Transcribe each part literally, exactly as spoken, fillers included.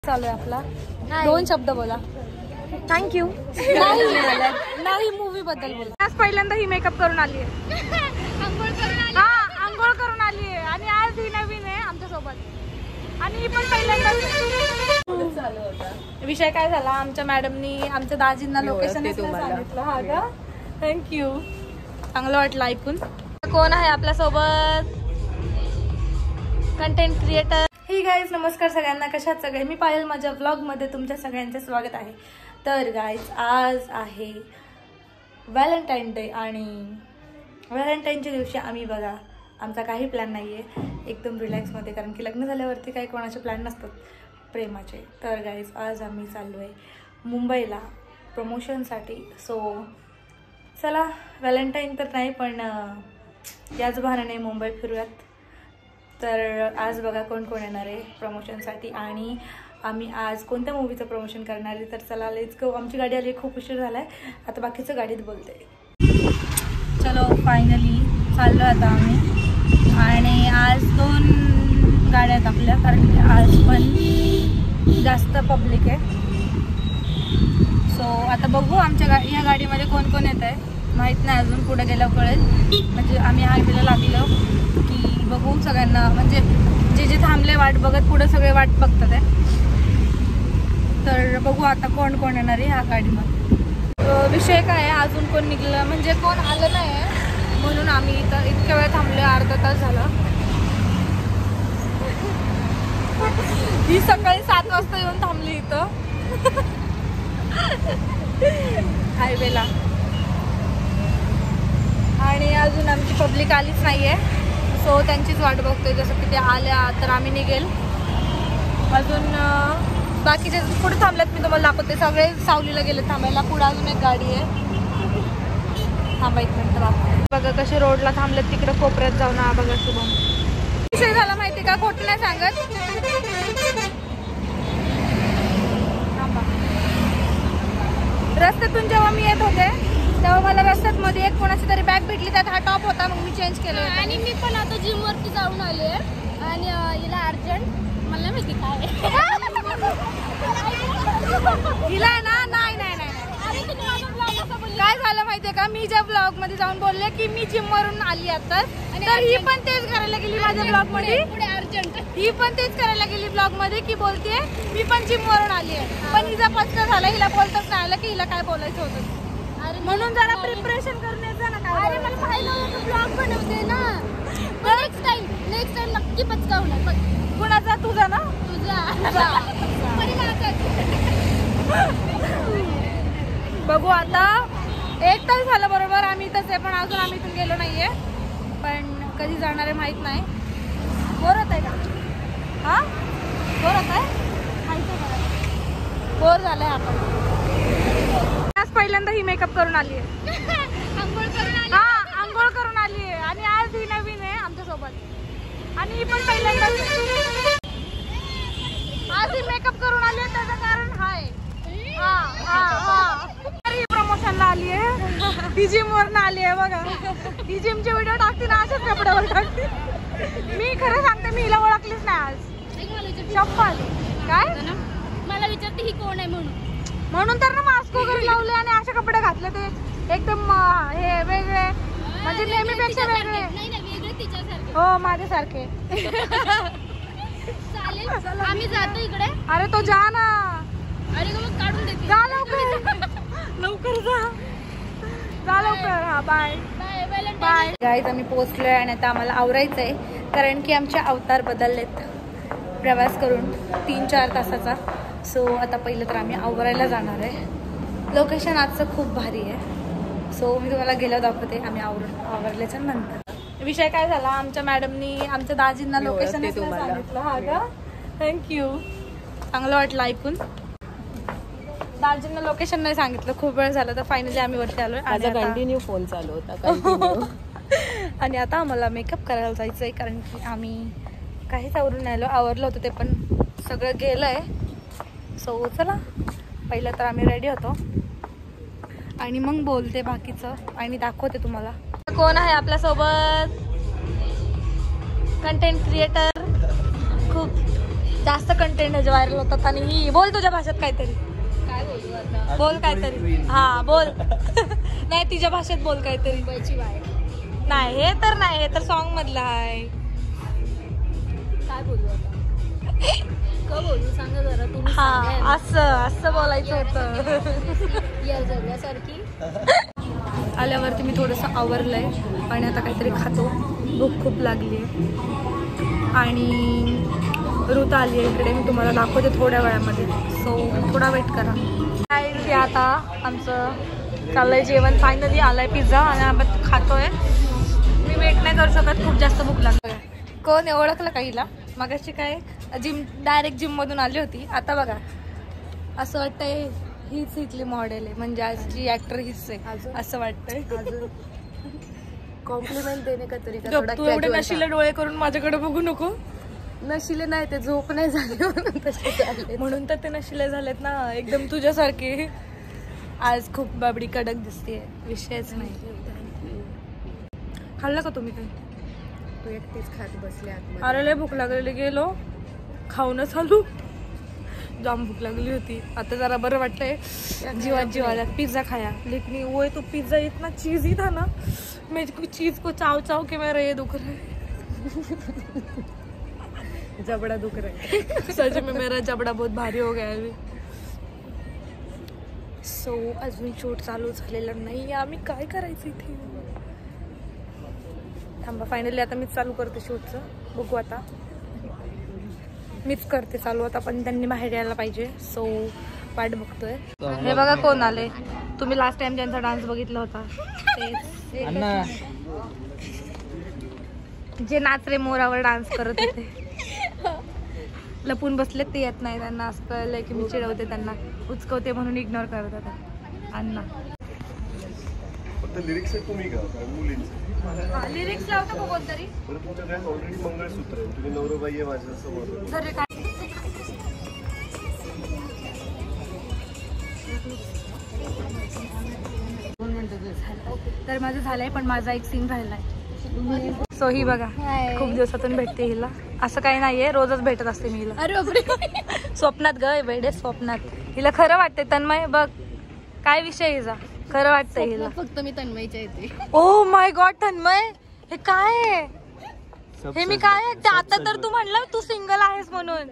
चालू आहे आपला. दोन शब्द बोला. थँक्यू. नाही मूवी बद्दल बोला. आज पहिल्यांदा ही मेकअप करून आली आहे. आंघोळ करून आली. हा आंघोळ करून आली आहे आणि आज ही नवीन आहे आमच्या सोबत आणि ही पण पहिल्यांदा. विषय काय झाला, आमच्या मॅडमनी आमच्या दाजींना लोकेशन सांगितलं. हा का, थँक्यू. चांगलं वाटलं ऐकून. कोण आहे आपल्या सोबत? Content creator. हे गाईज नमस्कार सगळ्यांना, कशात सगळे. मी पायल, माझ्या ब्लॉगमध्ये तुमच्या सगळ्यांचे स्वागत आहे. तर गाईज आज आहे व्हॅलेंटाईन डे आणि व्हॅलेंटाईनच्या दिवशी आम्ही बघा आमचा काही प्लॅन नाही आहे, एकदम रिलॅक्समध्ये, कारण की लग्न झाल्यावरती काही कोणाचे प्लॅन नसतात प्रेमाचे. तर गाईज आज आम्ही चाललो आहे मुंबईला प्रमोशनसाठी. सो चला, व्हॅलेंटाईन तर नाही पण याच बहाण्याने मुंबई फिरूयात. तर आज बघा कोण कोण येणार आहे प्रमोशनसाठी आणि आम्ही आज कोणत्या मूवीचं प्रमोशन करणार आहे. तर चला लेट्स गो. आमची गाडी आली, खूप उशीर झाला आहे, आता बाकीचं गाडीत बोलते. चलो फायनली चाललो आता आम्ही आणि आज दोन गाड्या आहेत आपल्या, कारण की आज पण जास्त पब्लिक आहे. सो आता बघू आमच्या गा या गाडीमध्ये कोण कोण येत आहे माहीत नाही अजून, पुढे गेल्यावर कळेल. म्हणजे आम्ही हायवेला लागलो की बघू सगळ्यांना, म्हणजे जे जे थांबले वाट बघत पुढे सगळे वाट बघतात आहे. तर बघू आता कोण कोण येणार आहे ह्या गाडीमध्ये. विषय काय आहे, अजून कोण निघलं म्हणजे कोण आलं नाही आहे म्हणून आम्ही इथं इतक्या वेळ थांबलो. अर्धा तास झाला. ही सकाळी सात वाजता येऊन थांबली इथं हायवेला आणि अजून आमची पब्लिक आलीच नाही आहे. सो त्यांचीच वाट बघतोय. जसं की ते आल्या तर आम्ही निघेल. अजून बाकीचे पुढे थांबल्यात, मी तुम्हाला दाखवते. सगळे सावलीला गेले थांबायला. पुढे अजून एक गाडी आहे, थांबा एक मिनिट दाखवते. बघा कसे रोडला थांबलेत, तिकडे कोपऱ्यात जाऊन. हा बघा शुभम. विषय झाला माहिती का, खोटं नाही सांगत. थांबा. रस्त्यातून जेव्हा मी येत होते तेव्हा मला रस्त्यात मध्ये एक कोणाची तरी बॅग भेटली, त्यात हा टॉप होता, मग मी चेंज केलं. आणि मी पण आता जिम वरती जाऊन आले आणि हिला अर्जंट, मला माहिती काय हिला ना नाही नाही नाही काय झालं माहितीये का, मी ज्या ब्लॉग मध्ये जाऊन बोलले की मी जिम वरून आली आता, तर ही पण तेच करायला गेली माझ्या ब्लॉग मध्ये. अर्जंट ही पण तेच करायला गेली ब्लॉग मध्ये की बोलते मी पण जिम वरून आली आहे. पण हिचा पत्ता झाला, हिला बोलताच नाही आलं की हिला काय बोलायचं होतं. म्हणून जरा प्रिपरेशन करण्याचं ना. काय अरे मला पाहिलं होतं ब्लॉग बनवते ना. नेक्स्ट टाइम नेक्स्ट टाइम नक्की पचका होणार. कुणाचा? तुझा ना. तुझा बघू आता. एक तास झालं बरोबर आम्ही इथंच आहे, पण अजून आम्ही इथून गेलो नाहीये. पण कधी जाणार आहे माहित नाही. बोर होत आहे का? हा बोर होत आहे, माहिती आहे. बोर झालंय आपण. आज पहिल्यांदा ही मेकअप करून आली आहे. आंघोळ करून आली. हा आंघोळ करून आली आहे आणि आज ही नवीन आहे आमच्या सोबत आणि ही पण पहिल्यांदा आज ही मेकअप करून आली आहे. त्याचं कारण हाय हा हा हा ही प्रमोशनला आली आहे. ती जिम वरनं आली आहे बघा. ही जिमचे व्हिडिओ टाकते ना, अशाच कपड्यावर टाकते. मी खरं सांगते, मी हिला ओळखलीच नाही आज. शप्पथ. काय मला विचारते ही कोण आहे म्हणून म्हणून तर ना मास्क वगैरे लावले आणि असे कपडे घातले, ते एकदम हे वेगळे, म्हणजे नेहमीपेक्षा वेगळे. नाही नाही वेगळे तिच्यासारखे. हो माझ्यासारखे. चालेल आम्ही जातो इकडे. अरे तो जा ना. अरे मग काढून देते. जा लवकर लवकर जा जा लवकर. हा बाय बाय बाय. गाईज आम्ही पोहोचलोय आणि आता आम्हाला आवरायचंय, कारण की आमचे अवतार बदललेत प्रवास करून तीन चार तासाचा. सो आता पहिलं तर आम्ही आवरायला जाणार आहे. लोकेशन आजचं खूप भारी आहे. सो मी तुम्हाला गेलं दाखवते आम्ही आवरून आवरल्याच्या नंतर. विषय काय झाला, आमच्या मॅडमनी आमच्या दाजींना लोकेशन सांगितलं. हा का, थँक्यू. चांगलं वाटलं ऐकून. दाजींना लोकेशन नाही सांगितलं, खूप वेळ झाला, तर फायनली आम्ही वरती आलोय. कंटिन्यू फोन चालू होता आणि आता आम्हाला मेकअप करायला जायचं आहे, कारण की आम्ही काहीच आवरून नाही आलो. आवरलं होतं ते पण सगळं गेलं आहे. सो चला, पहिलं तर आम्ही रेडी होतो आणि मग बोलते बाकीचं आणि दाखवते तुम्हाला कोण आहे आपल्यासोबत. कंटेंट क्रिएटर खूप जास्त कंटेंट ह्याचे व्हायरल होतात आणि ही बोल तुझ्या भाषेत काहीतरी. काय बोलू आता? बोल काहीतरी. हा बोल. नाही तिच्या भाषेत बोल काहीतरी. मुंबईची बाय. नाही हे तर नाही, हे तर सॉन्ग मधलं आहे. काय बोलू आता? का बोलू सांगा जरा तुम्ही. हा असं असं बोलायचं होतं. या जगण्यासारखी. आल्यावरती मी थोडंसं आवरलंय आणि आता काहीतरी खातो. भूक खूप लागली आहे आणि ऋतू आली आहे इकडे. मी तुम्हाला दाखवते थोड्या वेळामध्ये, सो थोडा वेट करा. काय आता आमचं चाललंय जेवण. फायनली आलाय पिझ्झा आणि आपण खातोय. मी वेट नाही करू शकत, खूप जास्त भूक लागली. कोण आहे ओळखलं का हिला? मगाशी काय जिम डायरेक्ट जिम मधून आली होती. आता बघा असं वाटतंय हीच इथली मॉडेल आहे, म्हणजे आजची ऍक्टर हीच आहे असं वाटतंय. कॉम्प्लिमेंट देणे का तरी तू एवढे नशिले डोळे करून माझ्याकडे बघू नको. नशिले नाही, ते झोप नाही झाली म्हणून तसे झाले. म्हणून तर ते नशिले झालेत ना, एकदम तुझ्यासारखे. आज खूप बाबडी कडक दिसते, विषयच नाही. खाल्लं का तुम्ही काही? तू एकटीच खात बसले आत. अरे लय भूक लागलेली, गेलो खाऊनच आलो. जाम भूक लागली होती. आता जरा बरं वाटतंय, जीवात जीवाला. पिज्जा खाया लेकिन वो तो पिज्जा इतना चीज़ी था ना, मेरे चीज को चाव चाव के मेरा ये दुख रहा है. जबडा दुख रहा है. सच में मेरा जबडा बहुत भारी हो गया है. सो अजून शूट चालू झालेलं नाही. आम्ही काय करायचं इथे? थांबा, फायनली आता मीच चालू करते शूटचं. बघू आता, मीच करते चालू आता, पण त्यांनी बाहेर यायला पाहिजे. सो वाट बघतोय. हे बघा कोण आले. तुम्ही लास्ट टाइम ज्यांचा डान्स बघितला होता तेच, जे नाचरे मोरावर डान्स करत होते. लपून बसलेत ते येत नाही. त्यांना असं कळलंय की मी चिडवते त्यांना, उचकवते म्हणून इग्नोर करत होता. अण्णा लिरिक्स आहे तुम्ही का मुलींचे? लिरिक्स लावतो का कोणतरी? बरं तुमच्या घरात ऑलरेडी मंगळसूत्र आहे, तुम्ही नवरोबाई आहे माझ्या समोर. तर माझं झालंय, पण माझा एक सीन राहिलाय. सो ही बघा, खूप दिवसातून भेटते हिला. असं काही नाहीये, रोजच भेटत असते मी हिला. अरे बापरे. स्वप्नात ग बेडे, स्वप्नात. हिला खरं वाटतंय. तन्मय बघ काय विषय हिचा, खरं वाटतंय हिला. फक्त मी तन्मयच्या येते. ओ माय गॉड तन्मय, हे काय आहे? हे मी काय ऐकते आता? तर तू म्हणलं तू सिंगल आहेस म्हणून.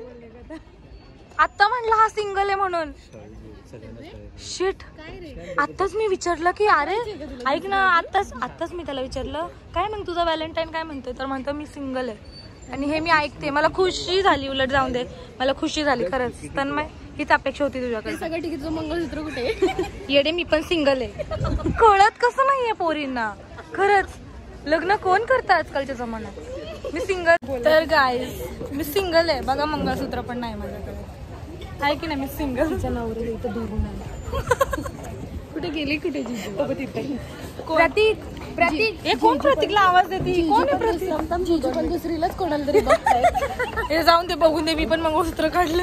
आता म्हणलं हा सिंगल आहे म्हणून. शिट, आत्ताच मी विचारलं की अरे ऐक ना, आत्ताच आत्ताच मी त्याला विचारलं काय मग तुझा व्हॅलेंटाईन काय म्हणतोय, तर म्हणतो मी सिंगल आहे. आणि हे मी ऐकते, मला खुशी झाली. उलट जाऊन दे, मला खुशी झाली खरंच. तन्मय हीच अपेक्षा होती तुझ्याकडे. सगळं ठीक आहे. तुझं मंगळसूत्र कुठे? येडे मी पण सिंगल आहे. कळत कसं नाहीये पोरींना खरंच. लग्न कोण करतं आजकालच्या जमान्यात? मी सिंगल. तर गाईज मी सिंगल आहे बघा, मंगळसूत्र पण नाही माझ्याकडे आहे की नाही. मी सिंगल. नवऱ्याला इथं धरून आला. कुठे गेली? कुठे जिजू? प्रतीक, प्रतीक हे कोण? प्रतीकला आवाज देते कोण आहे? प्रतीक जिजू पण दुसरीलाच कोणाला तरी बघताय. हे जाऊन ते बघून दे, मी पण मंगळसूत्र काढले.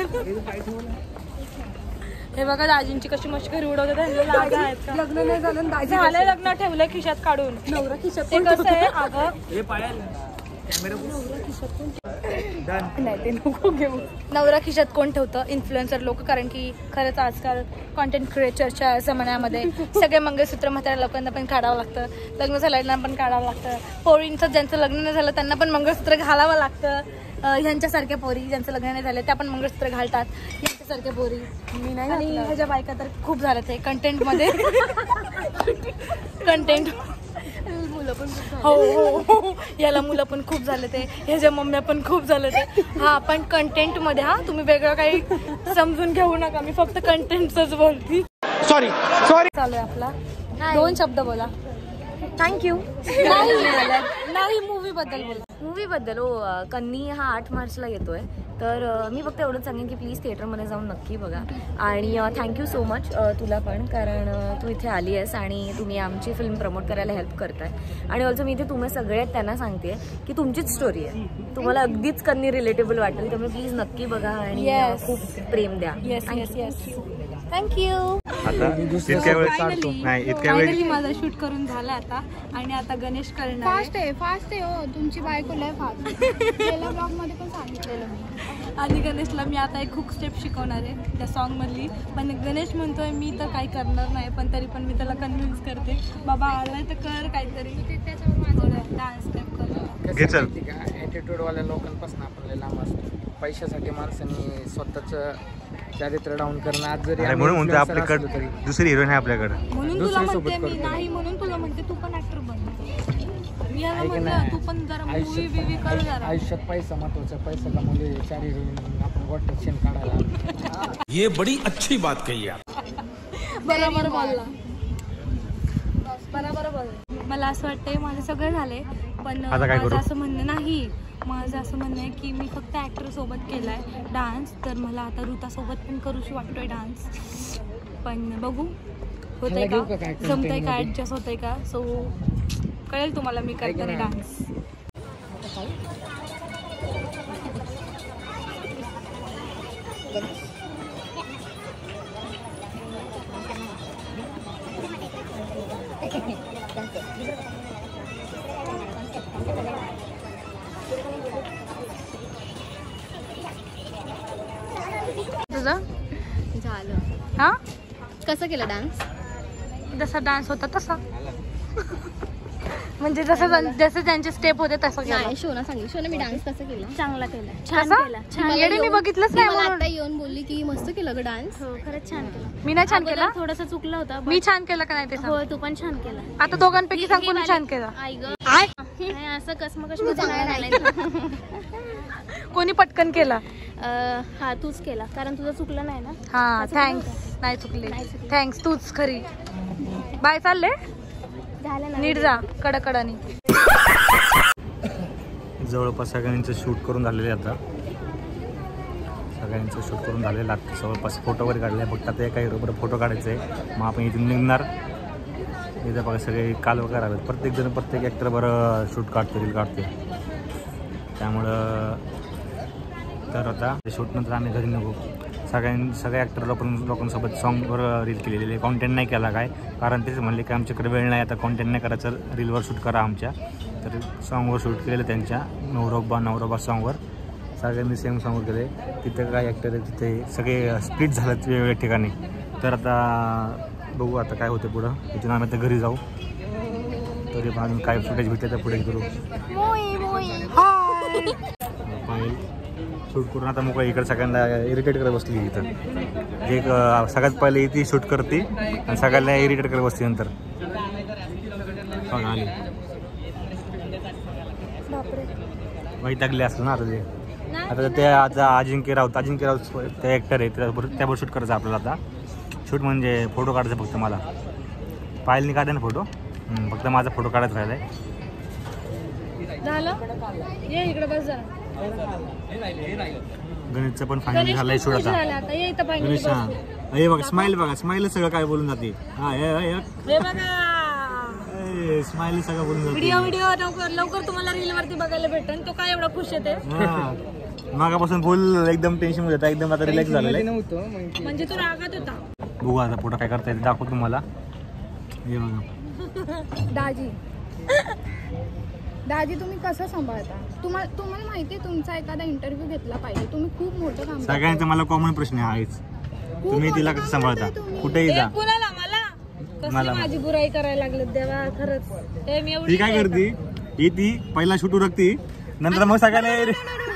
हे बघा दाजींची कशी मस्करी उडवते. लग्न नाही झालं, दाजी झालंय लग्न, ठेवलं खिशात काढून. नवरा खिशात. ते कसं आहे अगं, नाही ते नको घेऊ. नवरा खिशात कोण ठेवतं? इन्फ्लुएन्सर लोक. कारण की खरंच आजकाल कॉन्टेंट क्रिएटरच्या जमान्यामध्ये सगळे मंगळसूत्र म्हाताऱ्या लोकांना पण काढावं लागतं, लग्न झाल्याना पण काढावं लागतं. पोरींचं ज्यांचं लग्न नाही झालं त्यांना पण मंगळसूत्र घालावं लागतं. ह्यांच्यासारख्या पोरी ज्यांचं लग्न नाही झालं त्या पण मंगळसूत्र घालतात. ह्यांच्यासारख्या पोरी मी नाही. आणि ह्याच्या बायका तर खूप झालं ते कंटेंटमध्ये. कंटेंट मुलं पण हो हो, याला मुलं पण खूप झाले ते, ह्याच्या मम्म्या पण खूप झाले ते. हा पण कंटेंट मध्ये, हा तुम्ही वेगळं काही समजून घेऊ नका, मी फक्त कंटेंटच बोलती. सॉरी सॉरी चालू आहे आपला. दोन शब्द बोला. थँक्यू. नाही मूवी बद्दल बोला. मूवी बद्दल हो, कन्नी हा आठ मार्चला येतोय. तर मी फक्त एवढंच सांगेन की प्लीज थिएटरमध्ये जाऊन नक्की बघा. आणि थँक्यू सो मच तुला पण, कारण तू इथे आली आहेस आणि तुम्ही आमची फिल्म प्रमोट करायला हेल्प करताय. आणि ऑल्सो मी इथे तुम्ही सगळे त्यांना सांगते की तुमचीच स्टोरी आहे, तुम्हाला अगदीच कन्नी रिलेटेबल वाटेल. त्यामुळे प्लीज नक्की बघा आणि खूप प्रेम द्या. Yes yes yes, thank you. आता इतक्या वेळ चालतो नाही, इतक्या वेळ फायनली माझा शूट करून झाला आता. आणि आता गणेश करणार. फास्ट आहे, फास्ट आहे हो तुमची बायको लय फास्ट. गेल्या ब्लॉग मध्ये पण सांगितलेलं मी. आणि गणेशला मी आता एक हुक स्टेप शिकवणार आहे त्या सॉन्गमधली. पण गणेश म्हणतोय मी तर काही करणार नाही, पण तरी पण मी त्याला कन्व्हिन्स करते, बाबा आलाय तर कर काहीतरी डान्स स्टेप कर. घे चल. ॲटिट्यूडवाल्या लोकांपासून आपल्याला लांब असतो. पैशासाठी माणसांनी स्वतःचं चारित्र्य डाऊन करणं. आज जरी म्हणून म्हणतो आपल्याकडे दुसरी हिरोईन आहे आपल्याकडे. म्हणून तुला म्हणते मी नाही, म्हणून तुला म्हणते तू पण ऍक्टर बन. मी याला म्हणलं तू पण जरा मूवी बिवी कर जरा. आयुष्यात पैसा महत्वाचा. पैसा कमवले चार हिरोईन आपण गोट्यात शेण काढायला. ये बड़ी अच्छी बात कही आप. बरोबर बोलला, बरोबर बोलला. मला असं वाटतंय माझं सगळं झालंय, पण माझं असं म्हणणं नाही. माझं असं म्हणणं आहे की मी फक्त ॲक्टर सोबत केलाय डान्स, तर मला आता ऋता सोबत पण करूशी वाटतोय डान्स. पण बघू होतंय का, जमतंय का, ॲडजस्ट होतंय का. सो कळेल तुम्हाला मी करताना डान्स. तुझं झालं. हा कसं केलं डान्स? जसा डान्स होता तसा, म्हणजे जसं जसं त्यांचे स्टेप होते तसं केलं. नाही, शोना सांगितलं. शोना मी डान्स कसं केला? चांगला केला, छान केला, छान. येडे मी बघितलंच नाही मला म्हणून आता येऊन बोलली की मस्त केलं ग डान्स. हो खरंच छान केला. मी नाही छान केला, थोडंसं चुकलं होतं. मी छान केलं का नाही ते सांग. हो तू पण छान केला. आता दोघांपैकी सांग कोणी छान केलं. आई ग असं कसमकश कोणी पटकन केला. हा तूच केला, कारण तुझं चुकलं नाही ना. हा थँक्स. नाही चुकले, थँक्स. तूच खरी. बाय, चालले झालं ना. नीट जा कडकडानी. जवळपास सगळ्यांचं शूट करून झालेलं आहे. आता सगळ्यांचं शूट करून झालेलं आहे. जवळपास फोटो वगैरे काढले. फक्त आता एका हिरोबर फोटो काढायचे आहे. मग आपण इथून निघणार. इथं बघा सगळे काल वगैरे आले. प्रत्येक जण प्रत्येक ॲक्टर बरं शूट काढते, रील काढते. त्यामुळं तर आता शूटनंतर आम्ही घरी निघू. सगळ्यां सगळ्या ॲक्टर लोकां लोकांसोबत सॉन्गवर रील केलेली आहे. कॉन्टेंट नाही केला काय, कारण तेच म्हणले की आमच्याकडे वेळ नाही आता कॉन्टेंट नाही करायचं, रीलवर शूट करा आमच्या. तर सॉन्गवर शूट केलेलं त्यांच्या नवरोबा नवरोबा सॉन्गवर. सगळ्यांनी सेम सॉन्गवर केले. तिथे काय ॲक्टर आहे तिथे सगळे स्प्लिट झालेत वेगवेगळ्या ठिकाणी. तर आता बघू आता काय होते पुढं. इथून आम्ही आता घरी जाऊ. तरी अजून काय फुटेज भेटते तर पुढे करू. पाहिजे शूट करून आता मग इकडे सगळ्यांना इरिटेट करत बसली. इथं एक सगळ्यात पहिले इथे शूट करते आणि सगळ्यांना इरिटेट करत बसते. नंतर आली वैतागले असलं ना आता ते. आता ते आता अजिंक्य राऊत अजिंक्य राऊत ते ॲक्टर आहे, त्याबरोबर त्याबरोबर शूट करायचं आपल्याला. आता शूट म्हणजे फोटो काढायचा फक्त मला. पायलनी काढे ना फोटो, फक्त माझा फोटो काढायचा राहिला आहे. झालं ये इकडे बस जरा. गणेशचं पण फायनल झालंय शूट आता. गणेश हा हे बघा स्माइल बघा स्माइल सगळं काय बोलून जाते. हा हे बघा स्माइल सगळं बोलून जाते. व्हिडिओ व्हिडिओ लवकर लवकर तुम्हाला रील वरती बघायला भेटेल. तो काय एवढा खुश येते. मागापासून फुल एकदम टेन्शन मध्ये होता, एकदम आता रिलॅक्स झालेला आहे. म्हणजे तो रागात होता. बघू आता पुढं काय करता येते दाखवतो तुम्हाला. हे बघा दाजी दाजी तुम्ही कसं सांभाळता? तुम्हाला तुम्हाला माहिती आहे तुमचा एखादा इंटरव्ह्यू घेतला पाहिजे. तुम्ही खूप मोठं काम करता. सगळ्यांचा मला कॉमन प्रश्न आहेच. तुम्ही तिला कसं सांभाळता? कुठेही जा. कुणाला मला कसली माझी बुराई करायला लागलेत देवा खरंच. ते मी एवढी ती काय करते, ही ती पहिला शूट उरकती, नंतर मग सगळ्याला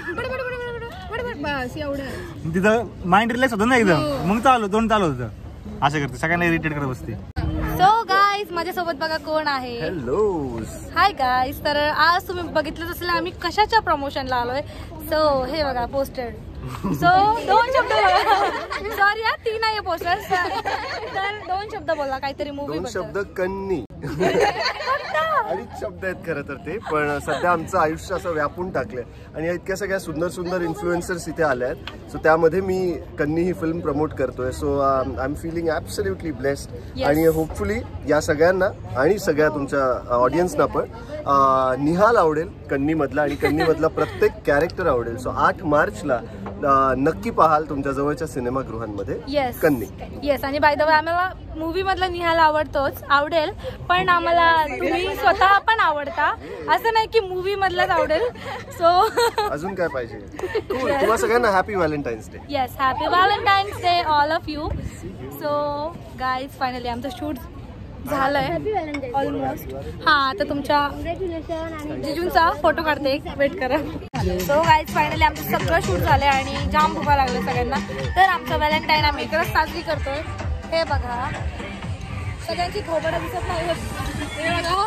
बस एवढं. तिथं माइंड रिलॅक्स होतं ना एकदम, मग चालू दोन चालू होतं. असं करते, सगळ्यांना इरिटेट करत बसते. सो गाईज माझ्यासोबत बघा कोण आहे. Hello hi guys. तर आज तुम्ही बघितलंच असेल आम्ही कशाच्या प्रमोशनला आलोय. सो हे बघा पोस्टर. सो दोन शब्द सॉरी हा ती नाही पोस्टर. तर दोन शब्द बोला काहीतरी मूवी. दोन शब्द कन्नी अडीच शब्द आहेत खरं तर ते, पण सध्या आमचं आयुष्य असं व्यापून टाकलंय आणि इतक्या सगळ्या सुंदर सुंदर इन्फ्लुएन्सर्स इथे आले आहेत. सो त्यामध्ये मी कन्नी ही फिल्म प्रमोट करतोय. So I am feeling absolutely blessed आणि होपफुली या सगळ्यांना आणि सगळ्या तुमच्या ऑडियन्सना पण निहाल आवडेल कन्नीमधला आणि कन्नीमधला प्रत्येक कॅरेक्टर आवडेल. सो आठ मार्चला नक्की पाहाल तुमच्या जवळच्या सिनेमागृहांमध्ये येस कन्नी. येस. आणि बाय द वे आम्हाला मूवी मधला निहाल आवडतोच आवडेल, पण आम्हाला तुम्ही स्वतः स्वतः पण आवडता, असं नाही की मूवी मधलाच आवडेल. सो अजून काय पाहिजे. तुम्हा सगळ्यांना happy valentine's day. Yes, happy valentine's day all of you. So guys finally आमचं शूट झालंय ऑलमोस्ट. हा आता तुमच्या जिजूंचा फोटो काढते, वेट करा. सो गाईज फायनली आमचं सगळं शूट झालंय आणि जाम भुका लागलं सगळ्यांना. तर आमचं व्हॅलेंटाईन आम्ही इकडंच साजरी करतोय. हे बघा सगळ्यांची थोबडं दिसत नाही, हे बघा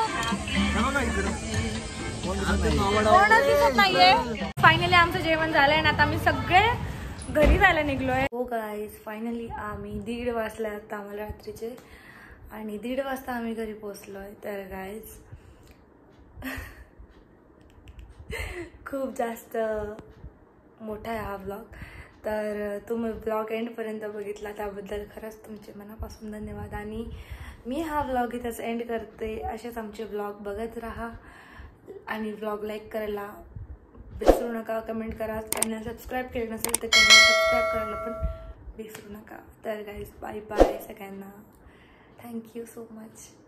कोणच दिसत नाहीये. फायनली आमचं जेवण झालंय आणि आता आम्ही सगळे घरी जायला निघलोय. हो गाईज फायनली आम्ही दीड वाजले आता आम्हाला रात्रीचे, आणि दीड वाजता आम्ही घरी पोहोचलोय. तर गाईज खूप जास्त मोठा आहे हा ब्लॉग. तर तुम्ही ब्लॉग एंडपर्यंत बघितला त्याबद्दल खरंच तुमचे मनापासून धन्यवाद. आणि मी हा ब्लॉग इथंच एंड करते. असेच आमचे ब्लॉग बघत राहा आणि ब्लॉग लाईक करायला विसरू नका. कमेंट करा. चॅनल सबस्क्राईब केलं नसेल तर चॅनल सबस्क्राईब करायला पण विसरू नका. तर गाईज बाय बाय सगळ्यांना. Thank you so much.